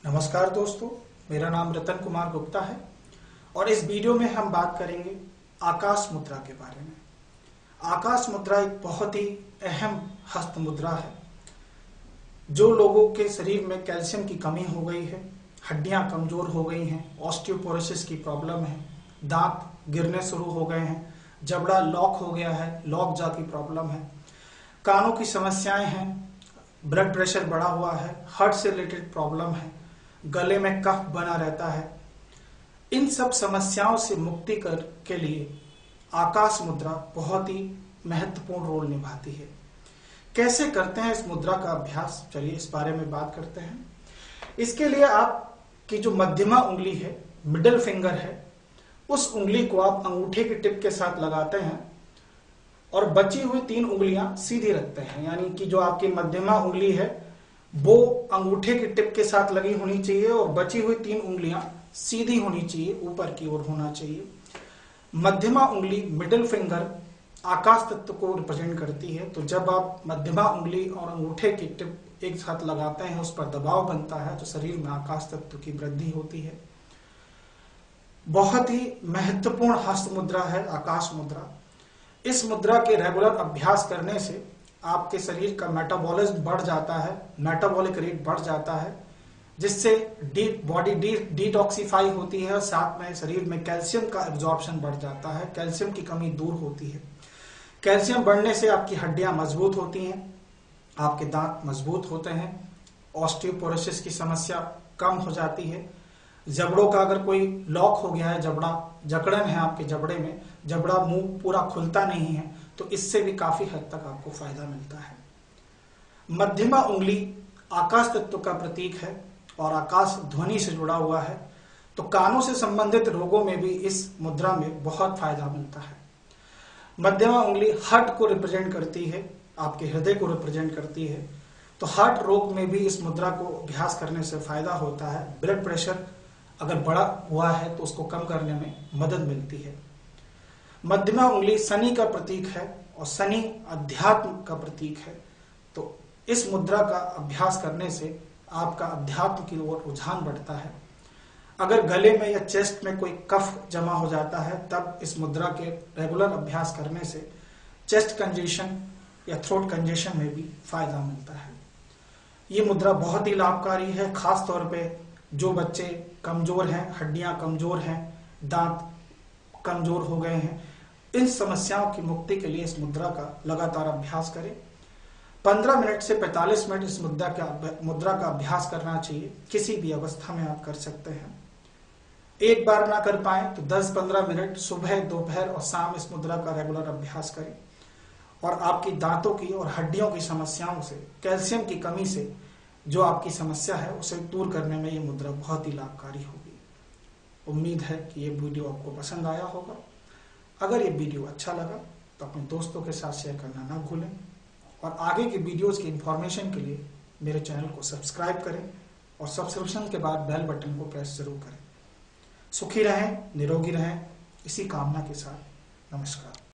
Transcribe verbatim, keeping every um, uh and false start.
नमस्कार दोस्तों, मेरा नाम रतन कुमार गुप्ता है और इस वीडियो में हम बात करेंगे आकाश मुद्रा के बारे में। आकाश मुद्रा एक बहुत ही अहम हस्त मुद्रा है। जो लोगों के शरीर में कैल्शियम की कमी हो गई है, हड्डियां कमजोर हो गई हैं, ऑस्टियोपोरोसिस की प्रॉब्लम है, दांत गिरने शुरू हो गए हैं, जबड़ा लॉक हो गया है, लॉक जा की प्रॉब्लम है, कानों की समस्याएं हैं, ब्लड प्रेशर बढ़ा हुआ है, हार्ट से रिलेटेड प्रॉब्लम है, गले में कफ बना रहता है, इन सब समस्याओं से मुक्ति कर के लिए आकाश मुद्रा बहुत ही महत्वपूर्ण रोल निभाती है। कैसे करते हैं इस मुद्रा का अभ्यास, चलिए इस बारे में बात करते हैं। इसके लिए आपकी जो मध्यमा उंगली है, मिडिल फिंगर है, उस उंगली को आप अंगूठे के टिप के साथ लगाते हैं और बची हुई तीन उंगलियां सीधी रखते हैं। यानी कि जो आपकी मध्यमा उंगली है वो अंगूठे के टिप के साथ लगी होनी चाहिए और बची हुई तीन उंगलियां सीधी होनी चाहिए, ऊपर की ओर होना चाहिए। मध्यमा उंगली, मिडिल फिंगर आकाश तत्व को रिप्रेजेंट करती है। तो जब आप मध्यमा उंगली और अंगूठे की टिप एक साथ लगाते हैं, उस पर दबाव बनता है तो शरीर में आकाश तत्व की वृद्धि होती है। बहुत ही महत्वपूर्ण हस्त मुद्रा है आकाश मुद्रा। इस मुद्रा के रेगुलर अभ्यास करने से आपके शरीर का मेटाबॉलिज्म बढ़ जाता है, मेटाबॉलिक रेट बढ़ जाता है, जिससे डी बॉडी डी डिटॉक्सिफाई होती है और साथ में शरीर में कैल्शियम का एब्जॉर्प्शन बढ़ जाता है, कैल्शियम की कमी दूर होती है। कैल्शियम बढ़ने से आपकी हड्डियां मजबूत होती हैं, आपके दांत मजबूत होते हैं, ऑस्टियोपोरोसिस की समस्या कम हो जाती है। जबड़ों का अगर कोई लॉक हो गया है, जबड़ा जकड़न है आपके जबड़े में, जबड़ा मुंह पूरा खुलता नहीं है, तो इससे भी काफी हद तक आपको फायदा मिलता है। मध्यमा उंगली आकाश तत्व का प्रतीक है और आकाश ध्वनि से जुड़ा हुआ है, तो कानों से संबंधित रोगों में भी इस मुद्रा में बहुत फायदा मिलता है। मध्यमा उंगली हार्ट को रिप्रेजेंट करती है, आपके हृदय को रिप्रेजेंट करती है, तो हार्ट रोग में भी इस मुद्रा को अभ्यास करने से फायदा होता है। ब्लड प्रेशर अगर बढ़ा हुआ है तो उसको कम करने में मदद मिलती है। मध्यमा उंगली शनि का प्रतीक है और शनि अध्यात्म का प्रतीक है, तो इस मुद्रा का अभ्यास करने से आपका अध्यात्म की ओर रुझान बढ़ता है। अगर गले में या चेस्ट में कोई कफ जमा हो जाता है, तब इस मुद्रा के रेगुलर अभ्यास करने से चेस्ट कंजेशन या थ्रोट कंजेशन में भी फायदा मिलता है। ये मुद्रा बहुत ही लाभकारी है, खास तौर पे जो बच्चे कमजोर हैं, हड्डियां कमजोर हैं, दांत कमजोर हो गए हैं, इन समस्याओं की मुक्ति के लिए इस मुद्रा का लगातार अभ्यास करें। पंद्रह मिनट से पैंतालीस मिनट इस मुद्रा का मुद्रा का अभ्यास करना चाहिए। किसी भी अवस्था में आप कर सकते हैं। एक बार ना कर पाए तो दस पंद्रह मिनट सुबह, दोपहर और शाम इस मुद्रा का रेगुलर अभ्यास करें और आपकी दांतों की और हड्डियों की समस्याओं से, कैल्शियम की कमी से जो आपकी समस्या है उसे दूर करने में ये मुद्रा बहुत ही लाभकारी होगी। उम्मीद है कि ये वीडियो आपको पसंद आया होगा। अगर ये वीडियो अच्छा लगा तो अपने दोस्तों के साथ शेयर करना ना भूलें और आगे के वीडियोस की इंफॉर्मेशन के लिए मेरे चैनल को सब्सक्राइब करें और सब्सक्रिप्शन के बाद बेल बटन को प्रेस जरूर करें। सुखी रहें, निरोगी रहें, इसी कामना के साथ नमस्कार।